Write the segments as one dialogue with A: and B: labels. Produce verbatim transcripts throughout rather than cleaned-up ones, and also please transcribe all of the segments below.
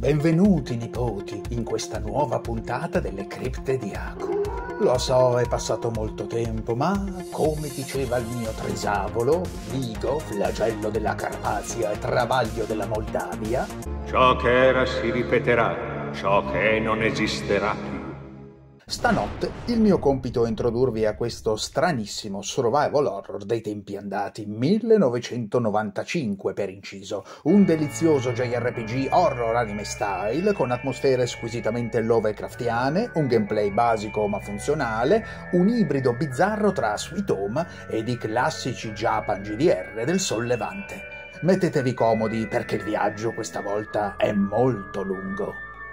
A: Benvenuti nipoti in questa nuova puntata delle cripte di Aku. Lo so, è passato molto tempo, ma come diceva il mio trisavolo, Vigo, flagello della Carpazia e travaglio della Moldavia,
B: ciò che era si ripeterà, ciò che non esisterà più.
A: Stanotte il mio compito è introdurvi a questo stranissimo survival horror dei tempi andati, millenovecentonovantacinque per inciso, un delizioso J R P G horror anime style con atmosfere squisitamente Lovecraftiane, un gameplay basico ma funzionale, un ibrido bizzarro tra Sweet Home ed i classici Japan G D R del Sol Levante. Mettetevi comodi perché il viaggio questa volta è molto lungo.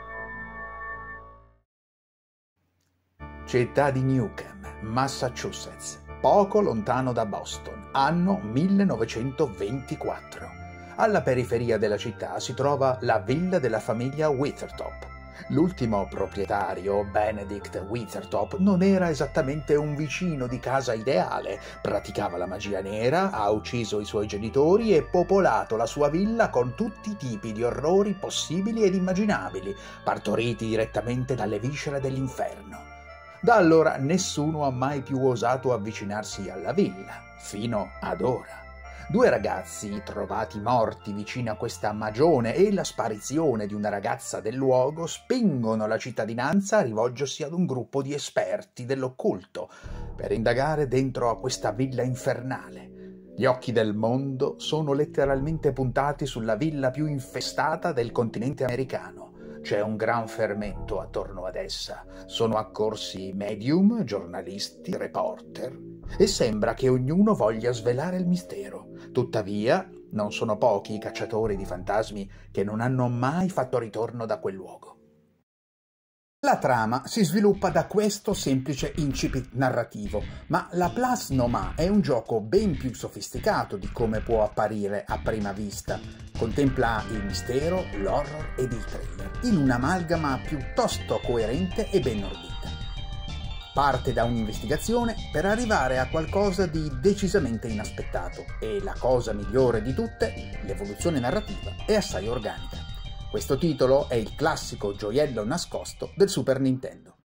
A: Città di Newcomb, Massachusetts, poco lontano da Boston, anno millenovecentoventiquattro. Alla periferia della città si trova la villa della famiglia Withertop. L'ultimo proprietario, Benedict Withertop, non era esattamente un vicino di casa ideale, praticava la magia nera, ha ucciso i suoi genitori e popolato la sua villa con tutti i tipi di orrori possibili ed immaginabili, partoriti direttamente dalle viscere dell'inferno. Da allora nessuno ha mai più osato avvicinarsi alla villa, fino ad ora. Due ragazzi trovati morti vicino a questa magione e la sparizione di una ragazza del luogo spingono la cittadinanza a rivolgersi ad un gruppo di esperti dell'occulto per indagare dentro a questa villa infernale. Gli occhi del mondo sono letteralmente puntati sulla villa più infestata del continente americano. C'è un gran fermento attorno ad essa, sono accorsi medium, giornalisti, reporter, e sembra che ognuno voglia svelare il mistero. Tuttavia, non sono pochi i cacciatori di fantasmi che non hanno mai fatto ritorno da quel luogo. La trama si sviluppa da questo semplice incipit narrativo, ma La Place Noma è un gioco ben più sofisticato di come può apparire a prima vista. Contempla il mistero, l'horror ed il thriller, in un'amalgama piuttosto coerente e ben ordita. Parte da un'investigazione per arrivare a qualcosa di decisamente inaspettato, e la cosa migliore di tutte, l'evoluzione narrativa è assai organica. Questo titolo è il classico gioiello nascosto del Super Nintendo.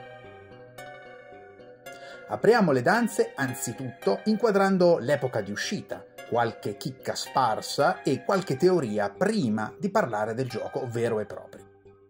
A: Apriamo le danze anzitutto inquadrando l'epoca di uscita, qualche chicca sparsa e qualche teoria prima di parlare del gioco vero e proprio.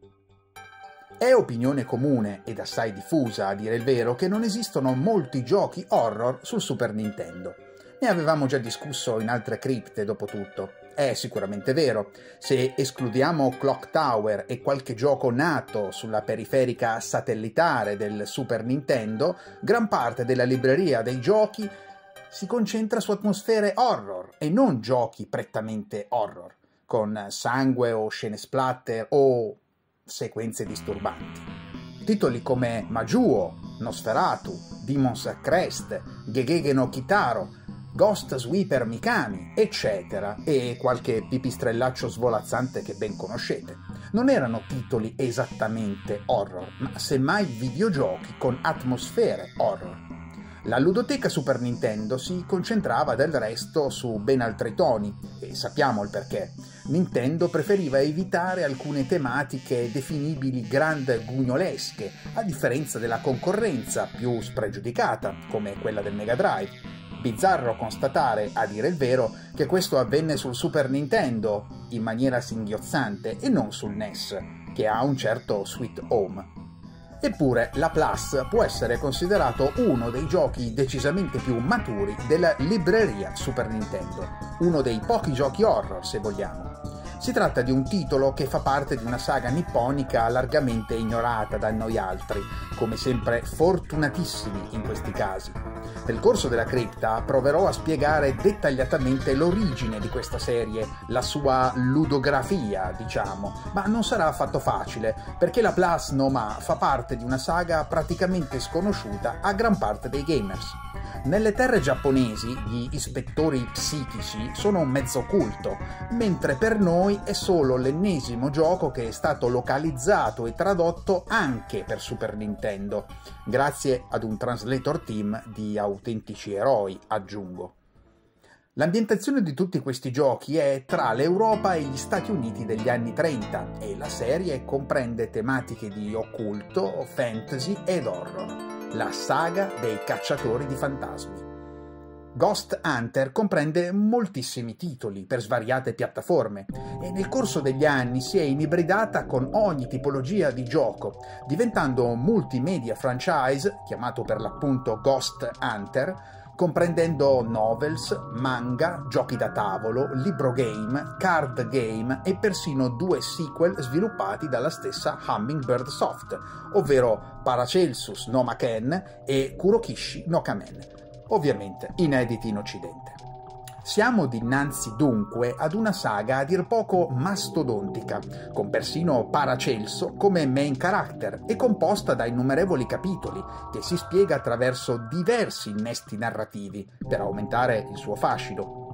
A: È opinione comune ed assai diffusa, a dire il vero, che non esistono molti giochi horror sul Super Nintendo. Ne avevamo già discusso in altre cripte, dopo tutto. È sicuramente vero. Se escludiamo Clock Tower e qualche gioco nato sulla periferica satellitare del Super Nintendo, gran parte della libreria dei giochi si concentra su atmosfere horror e non giochi prettamente horror, con sangue o scene splatter o sequenze disturbanti. Titoli come Majuo, Nosferatu, Demon's Crest, Gegege no Kitaro, Ghost Sweeper Mikami, eccetera, e qualche pipistrellaccio svolazzante che ben conoscete. Non erano titoli esattamente horror, ma semmai videogiochi con atmosfere horror. La ludoteca Super Nintendo si concentrava del resto su ben altri toni, e sappiamo il perché. Nintendo preferiva evitare alcune tematiche definibili grand gugnolesche, a differenza della concorrenza più spregiudicata, come quella del Mega Drive. Bizzarro constatare, a dire il vero, che questo avvenne sul Super Nintendo in maniera singhiozzante e non sul N E S, che ha un certo Sweet Home. Eppure la Plus può essere considerato uno dei giochi decisamente più maturi della libreria Super Nintendo, uno dei pochi giochi horror, se vogliamo. Si tratta di un titolo che fa parte di una saga nipponica largamente ignorata da noi altri, come sempre fortunatissimi in questi casi. Nel corso della cripta proverò a spiegare dettagliatamente l'origine di questa serie, la sua ludografia, diciamo, ma non sarà affatto facile, perché la Place Noma fa parte di una saga praticamente sconosciuta a gran parte dei gamers. Nelle terre giapponesi gli ispettori psichici sono un mezzo culto, mentre per noi è solo l'ennesimo gioco che è stato localizzato e tradotto anche per Super Nintendo, grazie ad un translator team di autentici eroi, aggiungo. L'ambientazione di tutti questi giochi è tra l'Europa e gli Stati Uniti degli anni trenta e la serie comprende tematiche di occulto, fantasy ed horror, la saga dei cacciatori di fantasmi. Ghost Hunter comprende moltissimi titoli per svariate piattaforme e nel corso degli anni si è inibridata con ogni tipologia di gioco, diventando un multimedia franchise chiamato per l'appunto Ghost Hunter, comprendendo novels, manga, giochi da tavolo, libro game, card game e persino due sequel sviluppati dalla stessa Hummingbird Soft, ovvero Paracelsus no Maken e Kurokishi no Kamen, ovviamente inediti in Occidente. Siamo dinanzi dunque ad una saga a dir poco mastodontica, con persino Paracelso come main character e composta da innumerevoli capitoli, che si spiega attraverso diversi innesti narrativi per aumentare il suo fascino.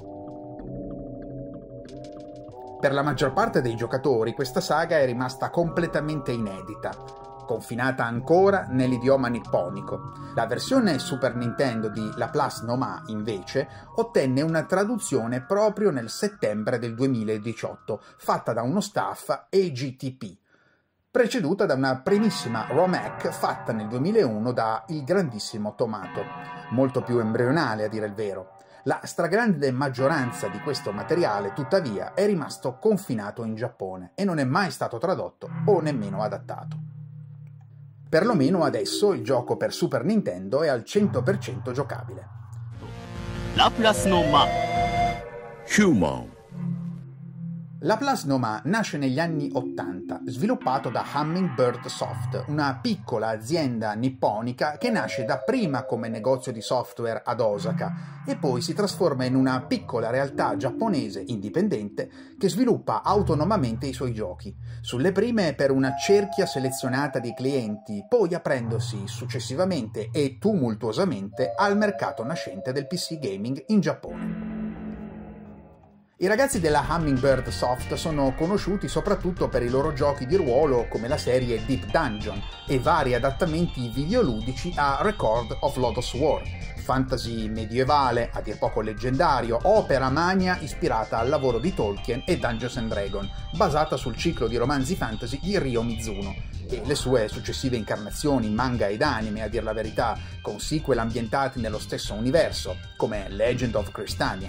A: Per la maggior parte dei giocatori questa saga è rimasta completamente inedita, confinata ancora nell'idioma nipponico. La versione Super Nintendo di Laplace Noma, invece, ottenne una traduzione proprio nel settembre del duemiladiciotto, fatta da uno staff A G T P, preceduta da una primissima ROM-hack fatta nel duemilauno da Il Grandissimo Tomato, molto più embrionale a dire il vero. La stragrande maggioranza di questo materiale, tuttavia, è rimasto confinato in Giappone e non è mai stato tradotto o nemmeno adattato. Perlomeno adesso il gioco per Super Nintendo è al cento per cento giocabile.
C: Laplace Noma Human.
A: Laplace Noma nasce negli anni ottanta, sviluppato da Hummingbird Soft, una piccola azienda nipponica che nasce dapprima come negozio di software ad Osaka e poi si trasforma in una piccola realtà giapponese indipendente che sviluppa autonomamente i suoi giochi, sulle prime per una cerchia selezionata di clienti, poi aprendosi successivamente e tumultuosamente al mercato nascente del P C gaming in Giappone. I ragazzi della Hummingbird Soft sono conosciuti soprattutto per i loro giochi di ruolo come la serie Deep Dungeon e vari adattamenti videoludici a Record of Lodoss War, fantasy medievale, a dir poco leggendario, opera magna ispirata al lavoro di Tolkien e Dungeons and Dragons, basata sul ciclo di romanzi fantasy di Ryo Mizuno, e le sue successive incarnazioni in manga ed anime, a dir la verità, con sequel ambientati nello stesso universo, come Legend of Crystania.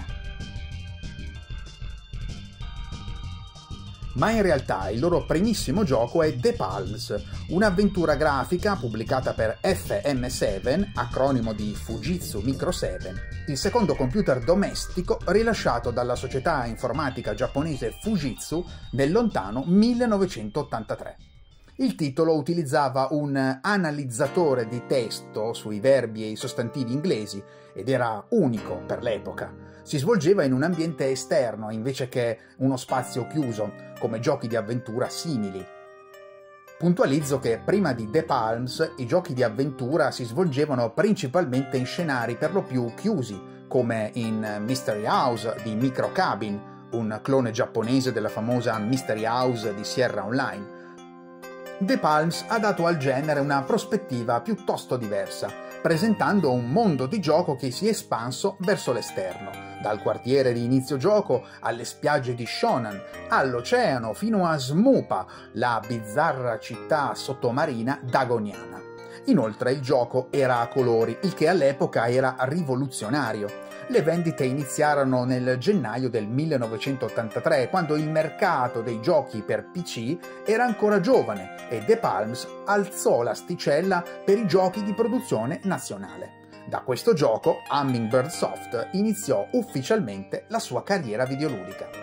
A: Ma in realtà il loro primissimo gioco è The Palms, un'avventura grafica pubblicata per F M sette, acronimo di Fujitsu Micro sette, il secondo computer domestico rilasciato dalla società informatica giapponese Fujitsu nel lontano millenovecentottantatré. Il titolo utilizzava un analizzatore di testo sui verbi e i sostantivi inglesi ed era unico per l'epoca. Si svolgeva in un ambiente esterno invece che uno spazio chiuso, come giochi di avventura simili. Puntualizzo che prima di The Palms i giochi di avventura si svolgevano principalmente in scenari per lo più chiusi, come in Mystery House di Micro Cabin, un clone giapponese della famosa Mystery House di Sierra Online. The Palms ha dato al genere una prospettiva piuttosto diversa, presentando un mondo di gioco che si è espanso verso l'esterno, dal quartiere di inizio gioco alle spiagge di Shonan, all'oceano fino a Smupa, la bizzarra città sottomarina dagoniana. Inoltre il gioco era a colori, il che all'epoca era rivoluzionario. Le vendite iniziarono nel gennaio del millenovecentottantatré, quando il mercato dei giochi per P C era ancora giovane e The Palms alzò l'asticella per i giochi di produzione nazionale. Da questo gioco Hummingbird Soft iniziò ufficialmente la sua carriera videoludica.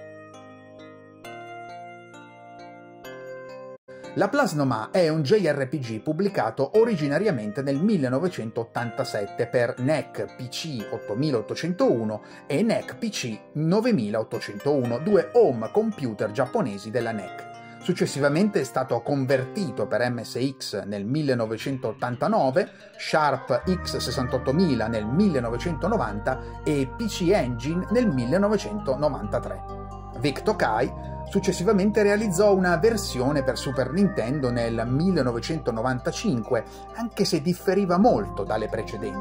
A: Laplace Noma è un J R P G pubblicato originariamente nel millenovecentottantasette per N E C P C ottomilaottocentouno e N E C P C novemilaottocentouno, due home computer giapponesi della N E C. Successivamente è stato convertito per M S X nel millenovecentottantanove, Sharp X sessantottomila nel millenovecentonovanta e P C Engine nel millenovecentonovantatré. Vic Tokai successivamente realizzò una versione per Super Nintendo nel millenovecentonovantacinque, anche se differiva molto dalle precedenti.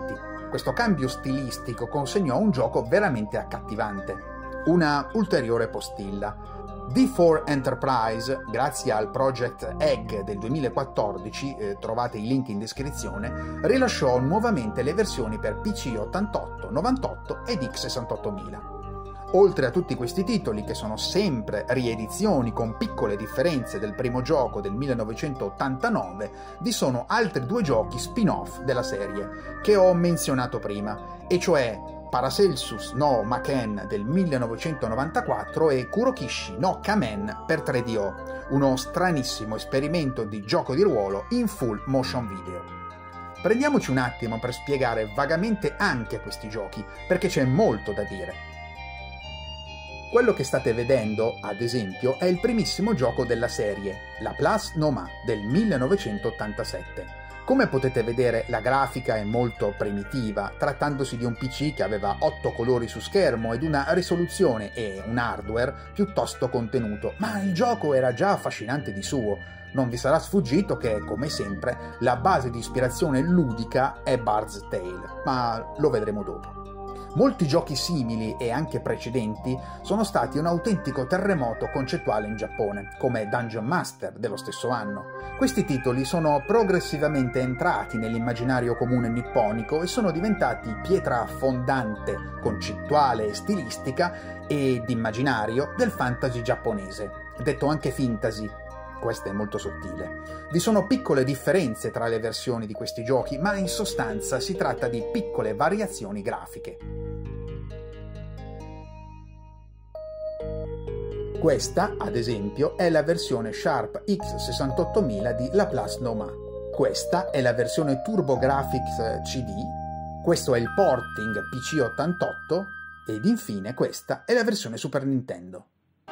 A: Questo cambio stilistico consegnò un gioco veramente accattivante. Una ulteriore postilla. D quattro Enterprise, grazie al Project Egg del duemilaquattordici, eh, trovate i link in descrizione, rilasciò nuovamente le versioni per P C ottantotto, novantotto ed X sessantottomila. Oltre a tutti questi titoli, che sono sempre riedizioni con piccole differenze del primo gioco del millenovecentottantanove, vi sono altri due giochi spin-off della serie che ho menzionato prima, e cioè Paracelsus no Maken del millenovecentonovantaquattro e Kurokishi no Kamen per tre D O, uno stranissimo esperimento di gioco di ruolo in full motion video. Prendiamoci un attimo per spiegare vagamente anche questi giochi, perché c'è molto da dire. Quello che state vedendo, ad esempio, è il primissimo gioco della serie, Laplace no Ma del millenovecentottantasette. Come potete vedere, la grafica è molto primitiva, trattandosi di un P C che aveva otto colori su schermo ed una risoluzione e un hardware piuttosto contenuto, ma il gioco era già affascinante di suo. Non vi sarà sfuggito che, come sempre, la base di ispirazione ludica è Bard's Tale, ma lo vedremo dopo. Molti giochi simili e anche precedenti sono stati un autentico terremoto concettuale in Giappone, come Dungeon Master dello stesso anno. Questi titoli sono progressivamente entrati nell'immaginario comune nipponico e sono diventati pietra fondante, concettuale e stilistica ed immaginario del fantasy giapponese, detto anche fantasy. Questo è molto sottile. Vi sono piccole differenze tra le versioni di questi giochi, ma in sostanza si tratta di piccole variazioni grafiche. Questa, ad esempio, è la versione Sharp X sessantottomila di Laplace no Ma. Questa è la versione TurboGrafx C D, questo è il porting P C ottantotto ed infine questa è la versione Super Nintendo.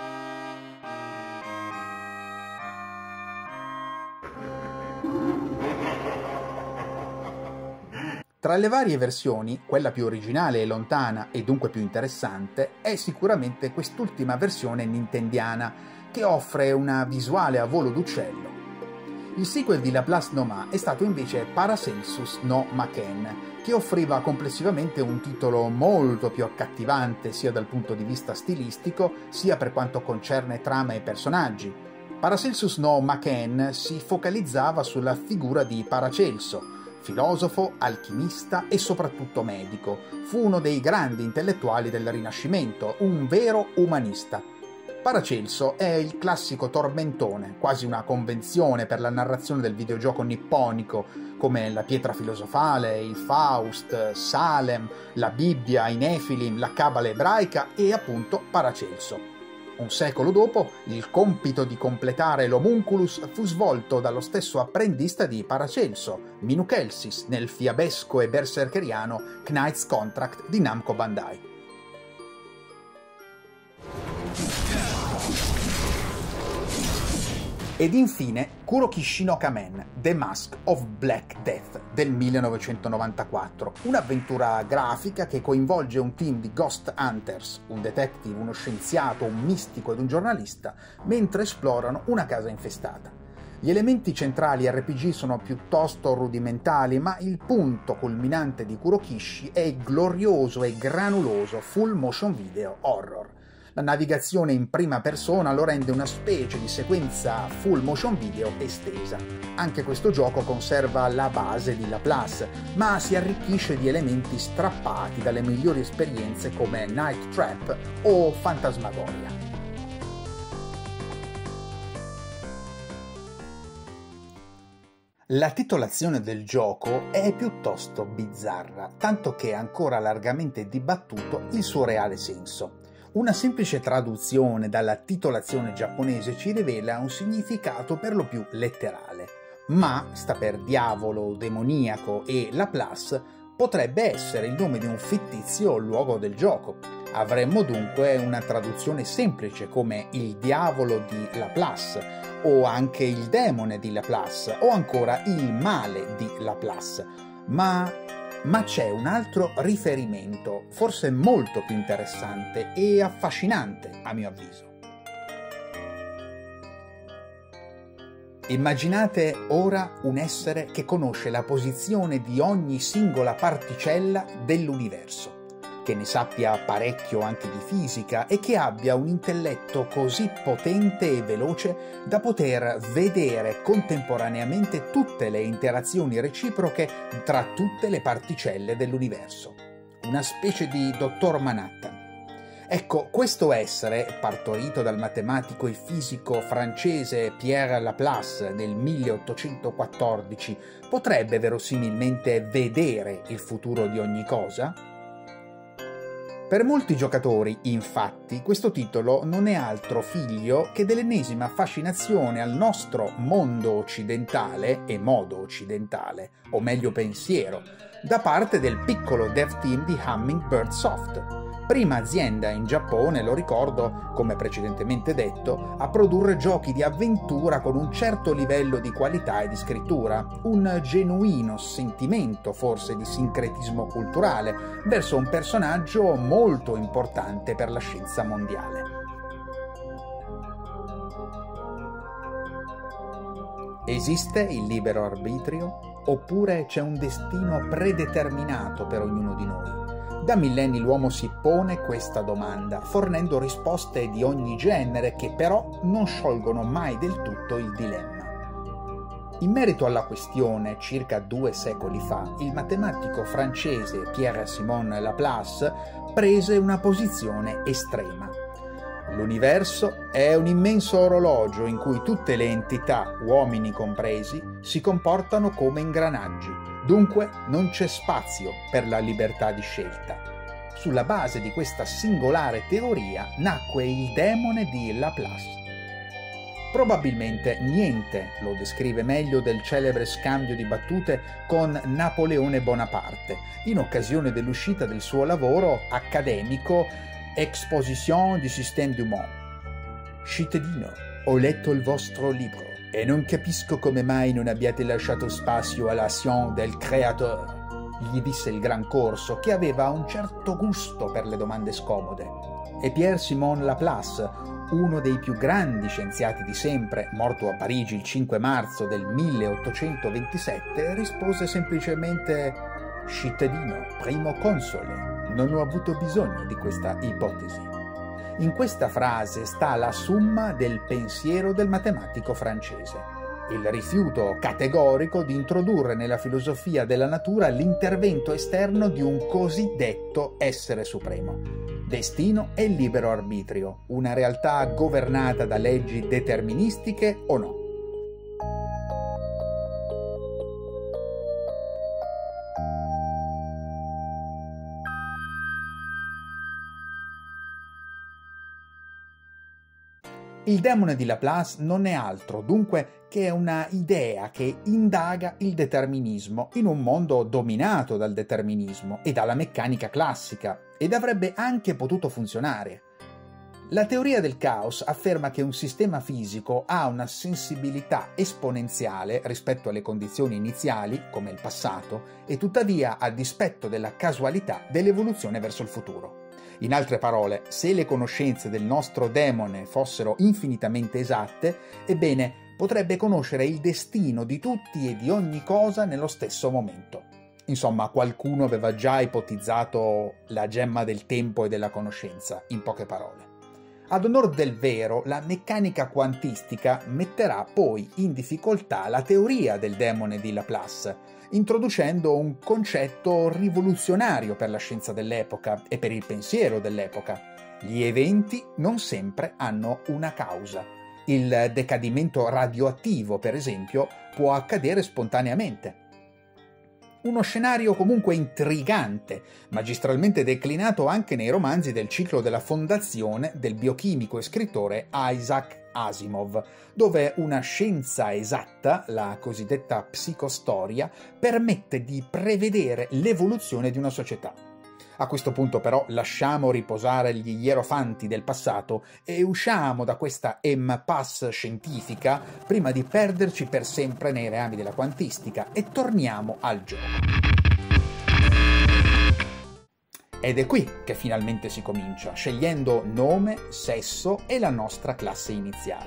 A: Tra le varie versioni, quella più originale e lontana e dunque più interessante è sicuramente quest'ultima versione nintendiana, che offre una visuale a volo d'uccello. Il sequel di Laplace no Ma è stato invece Paracelsus no Maken, che offriva complessivamente un titolo molto più accattivante sia dal punto di vista stilistico sia per quanto concerne trama e personaggi. Paracelsus no Maken si focalizzava sulla figura di Paracelso, filosofo, alchimista e soprattutto medico. Fu uno dei grandi intellettuali del Rinascimento, un vero umanista. Paracelso è il classico tormentone, quasi una convenzione per la narrazione del videogioco nipponico, come la pietra filosofale, il Faust, Salem, la Bibbia, i Nefilim, la Cabala ebraica e appunto Paracelso. Un secolo dopo, il compito di completare l'homunculus fu svolto dallo stesso apprendista di Paracelso, Minuchelsis, nel fiabesco e berserkeriano Knight's Contract di Namco Bandai. Ed infine Kurokishi no Kamen, The Mask of Black Death del millenovecentonovantaquattro, un'avventura grafica che coinvolge un team di ghost hunters, un detective, uno scienziato, un mistico ed un giornalista, mentre esplorano una casa infestata. Gli elementi centrali R P G sono piuttosto rudimentali, ma il punto culminante di Kurokishi è il glorioso e granuloso full motion video horror. La navigazione in prima persona lo rende una specie di sequenza full motion video estesa. Anche questo gioco conserva la base di Laplace, ma si arricchisce di elementi strappati dalle migliori esperienze come Night Trap o Fantasmagoria. La titolazione del gioco è piuttosto bizzarra, tanto che è ancora largamente dibattuto il suo reale senso. Una semplice traduzione dalla titolazione giapponese ci rivela un significato per lo più letterale. Ma sta per diavolo, demoniaco e Laplace potrebbe essere il nome di un fittizio luogo del gioco. Avremmo dunque una traduzione semplice come il diavolo di Laplace, o anche il demone di Laplace, o ancora il male di Laplace. Ma... Ma c'è un altro riferimento, forse molto più interessante e affascinante, a mio avviso. Immaginate ora un essere che conosce la posizione di ogni singola particella dell'universo, che ne sappia parecchio anche di fisica e che abbia un intelletto così potente e veloce da poter vedere contemporaneamente tutte le interazioni reciproche tra tutte le particelle dell'universo. Una specie di dottor Manhattan. Ecco, questo essere, partorito dal matematico e fisico francese Pierre Laplace nel milleottocentoquattordici, potrebbe verosimilmente vedere il futuro di ogni cosa? Per molti giocatori, infatti, questo titolo non è altro figlio che dell'ennesima fascinazione al nostro mondo occidentale e modo occidentale, o meglio pensiero, da parte del piccolo dev team di Hummingbird Soft, prima azienda in Giappone, lo ricordo, come precedentemente detto, a produrre giochi di avventura con un certo livello di qualità e di scrittura, un genuino sentimento forse di sincretismo culturale verso un personaggio molto importante per la scienza mondiale. Esiste il libero arbitrio? Oppure c'è un destino predeterminato per ognuno di noi? Da millenni l'uomo si pone questa domanda, fornendo risposte di ogni genere che però non sciolgono mai del tutto il dilemma. In merito alla questione, circa due secoli fa, il matematico francese Pierre-Simon Laplace prese una posizione estrema. L'universo è un immenso orologio in cui tutte le entità, uomini compresi, si comportano come ingranaggi. Dunque non c'è spazio per la libertà di scelta. Sulla base di questa singolare teoria nacque il demone di Laplace. Probabilmente niente lo descrive meglio del celebre scambio di battute con Napoleone Bonaparte, in occasione dell'uscita del suo lavoro accademico Exposition du système du monde. Cittadino, ho letto il vostro libro e non capisco come mai non abbiate lasciato spazio all'azione del créateur, gli disse il gran corso, che aveva un certo gusto per le domande scomode. E Pierre-Simon Laplace, uno dei più grandi scienziati di sempre, morto a Parigi il cinque marzo del milleottocentoventisette, rispose semplicemente: cittadino, primo console, non ho avuto bisogno di questa ipotesi. In questa frase sta la summa del pensiero del matematico francese, il rifiuto categorico di introdurre nella filosofia della natura l'intervento esterno di un cosiddetto essere supremo. Destino e libero arbitrio, una realtà governata da leggi deterministiche o no? Il demone di Laplace non è altro, dunque, che una idea che indaga il determinismo in un mondo dominato dal determinismo e dalla meccanica classica, ed avrebbe anche potuto funzionare. La teoria del caos afferma che un sistema fisico ha una sensibilità esponenziale rispetto alle condizioni iniziali, come il passato, e tuttavia, a dispetto della casualità dell'evoluzione verso il futuro. In altre parole, se le conoscenze del nostro demone fossero infinitamente esatte, ebbene, potrebbe conoscere il destino di tutti e di ogni cosa nello stesso momento. Insomma, qualcuno aveva già ipotizzato la gemma del tempo e della conoscenza, in poche parole. Ad onor del vero, la meccanica quantistica metterà poi in difficoltà la teoria del demone di Laplace, introducendo un concetto rivoluzionario per la scienza dell'epoca e per il pensiero dell'epoca. Gli eventi non sempre hanno una causa. Il decadimento radioattivo, per esempio, può accadere spontaneamente. Uno scenario comunque intrigante, magistralmente declinato anche nei romanzi del ciclo della fondazione del biochimico e scrittore Isaac Asimov, dove una scienza esatta, la cosiddetta psicostoria, permette di prevedere l'evoluzione di una società. A questo punto però lasciamo riposare gli ierofanti del passato e usciamo da questa impasse scientifica prima di perderci per sempre nei reami della quantistica e torniamo al gioco. Ed è qui che finalmente si comincia, scegliendo nome, sesso e la nostra classe iniziale.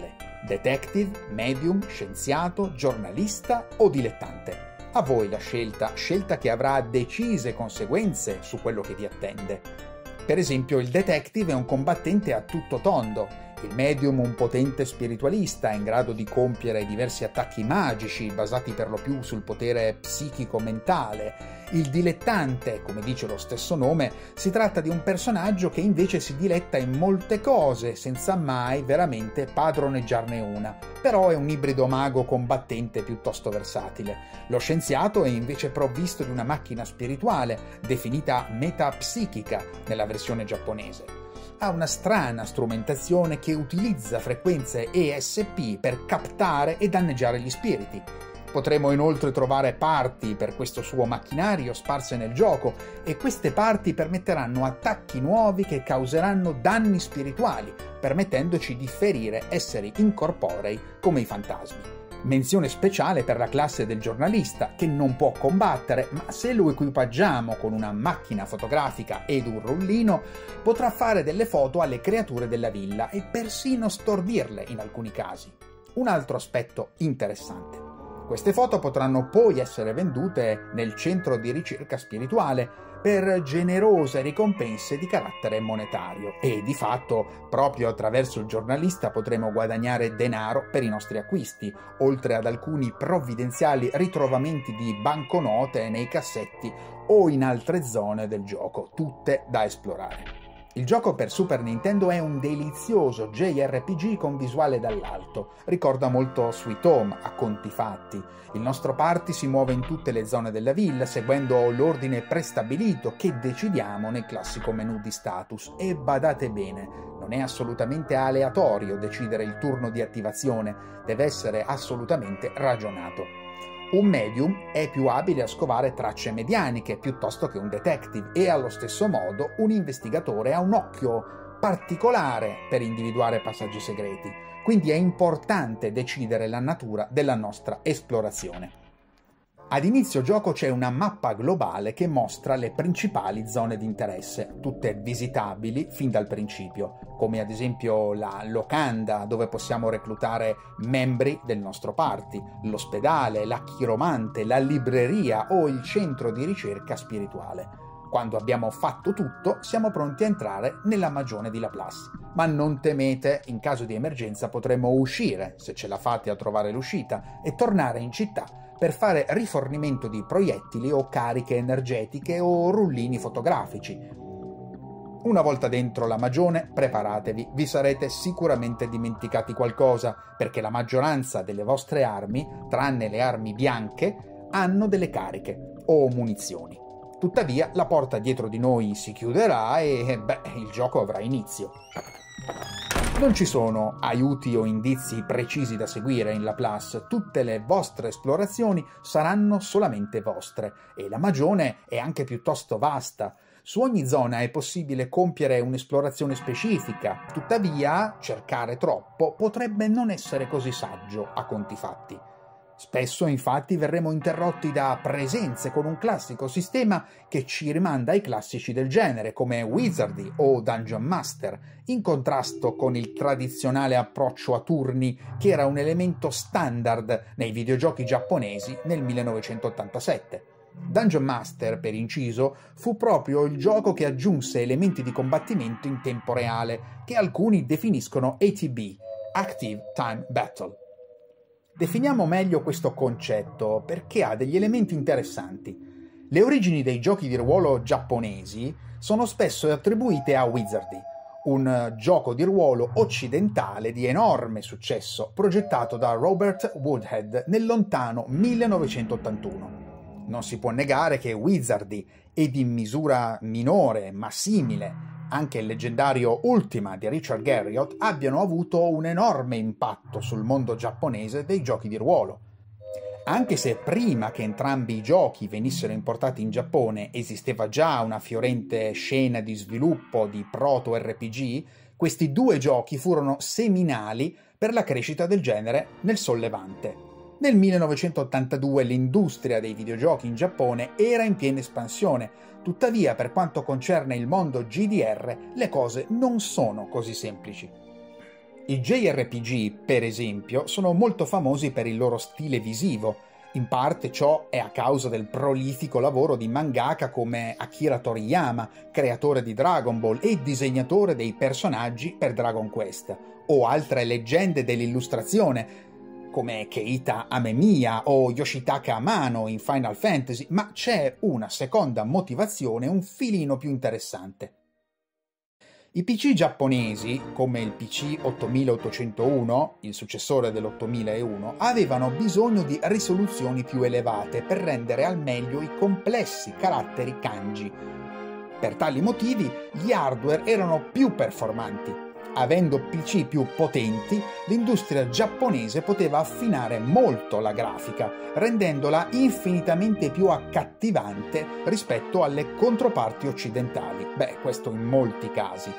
A: Detective, medium, scienziato, giornalista o dilettante? A voi la scelta, scelta che avrà decise conseguenze su quello che vi attende. Per esempio, il detective è un combattente a tutto tondo, il medium un potente spiritualista in grado di compiere diversi attacchi magici basati per lo più sul potere psichico-mentale. Il dilettante, come dice lo stesso nome, si tratta di un personaggio che invece si diletta in molte cose senza mai veramente padroneggiarne una, però è un ibrido mago combattente piuttosto versatile. Lo scienziato è invece provvisto di una macchina spirituale, definita metapsichica nella versione giapponese. Ha una strana strumentazione che utilizza frequenze E S P per captare e danneggiare gli spiriti. Potremo inoltre trovare parti per questo suo macchinario sparse nel gioco e queste parti permetteranno attacchi nuovi che causeranno danni spirituali, permettendoci di ferire esseri incorporei come i fantasmi. Menzione speciale per la classe del giornalista, che non può combattere, ma se lo equipaggiamo con una macchina fotografica ed un rullino, potrà fare delle foto alle creature della villa e persino stordirle in alcuni casi. Un altro aspetto interessante. Queste foto potranno poi essere vendute nel centro di ricerca spirituale per generose ricompense di carattere monetario e di fatto proprio attraverso il giornalista potremo guadagnare denaro per i nostri acquisti, oltre ad alcuni provvidenziali ritrovamenti di banconote nei cassetti o in altre zone del gioco, tutte da esplorare. Il gioco per Super Nintendo è un delizioso J R P G con visuale dall'alto, ricorda molto Sweet Home a conti fatti. Il nostro party si muove in tutte le zone della villa seguendo l'ordine prestabilito che decidiamo nel classico menu di status e badate bene, non è assolutamente aleatorio decidere il turno di attivazione, deve essere assolutamente ragionato. Un medium è più abile a scovare tracce medianiche piuttosto che un detective e allo stesso modo un investigatore ha un occhio particolare per individuare passaggi segreti, quindi è importante decidere la natura della nostra esplorazione. Ad inizio gioco c'è una mappa globale che mostra le principali zone di interesse, tutte visitabili fin dal principio, come ad esempio la locanda dove possiamo reclutare membri del nostro party, l'ospedale, la chiromante, la libreria o il centro di ricerca spirituale. Quando abbiamo fatto tutto, siamo pronti a entrare nella magione di Laplace. Ma non temete, in caso di emergenza potremo uscire, se ce la fate a trovare l'uscita, e tornare in città per fare rifornimento di proiettili o cariche energetiche o rullini fotografici. Una volta dentro la magione, preparatevi, vi sarete sicuramente dimenticati qualcosa, perché la maggioranza delle vostre armi, tranne le armi bianche, hanno delle cariche o munizioni. Tuttavia, la porta dietro di noi si chiuderà e, beh, il gioco avrà inizio. Non ci sono aiuti o indizi precisi da seguire in Laplace, tutte le vostre esplorazioni saranno solamente vostre e la magione è anche piuttosto vasta. Su ogni zona è possibile compiere un'esplorazione specifica, tuttavia cercare troppo potrebbe non essere così saggio a conti fatti. Spesso infatti verremo interrotti da presenze con un classico sistema che ci rimanda ai classici del genere come Wizardy o Dungeon Master, in contrasto con il tradizionale approccio a turni che era un elemento standard nei videogiochi giapponesi nel millenovecentottantasette. Dungeon Master, per inciso, fu proprio il gioco che aggiunse elementi di combattimento in tempo reale, che alcuni definiscono A T B, Active Time Battle. Definiamo meglio questo concetto perché ha degli elementi interessanti. Le origini dei giochi di ruolo giapponesi sono spesso attribuite a Wizardy, un gioco di ruolo occidentale di enorme successo progettato da Robert Woodhead nel lontano millenovecentottantuno. Non si può negare che Wizardy, ed in misura minore ma simile anche il leggendario Ultima di Richard Garriott, abbiano avuto un enorme impatto sul mondo giapponese dei giochi di ruolo. Anche se prima che entrambi i giochi venissero importati in Giappone esisteva già una fiorente scena di sviluppo di proto-R P G, questi due giochi furono seminali per la crescita del genere nel Sol Levante. Nel millenovecentottantadue l'industria dei videogiochi in Giappone era in piena espansione, tuttavia per quanto concerne il mondo G D R le cose non sono così semplici. I J R P G, per esempio, sono molto famosi per il loro stile visivo. In parte ciò è a causa del prolifico lavoro di mangaka come Akira Toriyama, creatore di Dragon Ball e disegnatore dei personaggi per Dragon Quest, o altre leggende dell'illustrazione come Keita Amemiya o Yoshitaka Amano in Final Fantasy, ma c'è una seconda motivazione un filino più interessante. I P C giapponesi, come il P C ottomilaottocentouno, il successore dell'ottomilauno, avevano bisogno di risoluzioni più elevate per rendere al meglio i complessi caratteri kanji. Per tali motivi, gli hardware erano più performanti. Avendo P C più potenti, l'industria giapponese poteva affinare molto la grafica, rendendola infinitamente più accattivante rispetto alle controparti occidentali. Beh, questo in molti casi.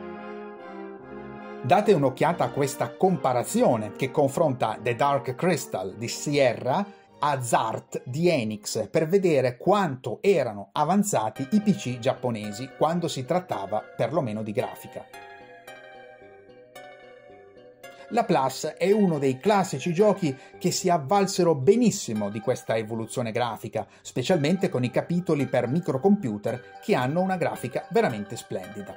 A: Date un'occhiata a questa comparazione che confronta The Dark Crystal di Sierra a Zart di Enix per vedere quanto erano avanzati i P C giapponesi quando si trattava perlomeno di grafica. La Plus è uno dei classici giochi che si avvalsero benissimo di questa evoluzione grafica, specialmente con i capitoli per microcomputer che hanno una grafica veramente splendida.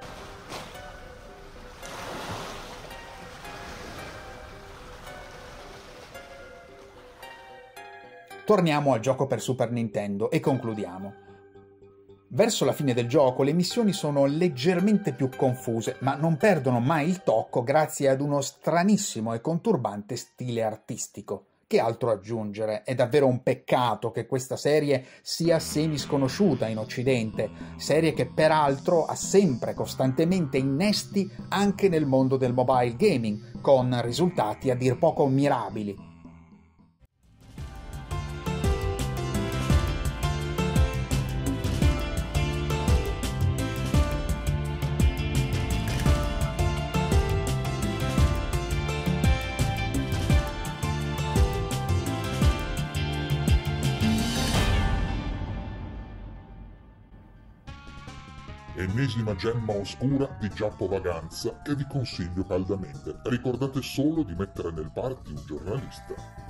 A: Torniamo al gioco per Super Nintendo e concludiamo. Verso la fine del gioco le missioni sono leggermente più confuse, ma non perdono mai il tocco grazie ad uno stranissimo e conturbante stile artistico. Che altro aggiungere? È davvero un peccato che questa serie sia semi-sconosciuta in Occidente, serie che peraltro ha sempre costantemente innesti anche nel mondo del mobile gaming, con risultati a dir poco mirabili.
D: Ennesima gemma oscura di Giappo Vaganza che vi consiglio caldamente. Ricordate solo di mettere nel party un giornalista.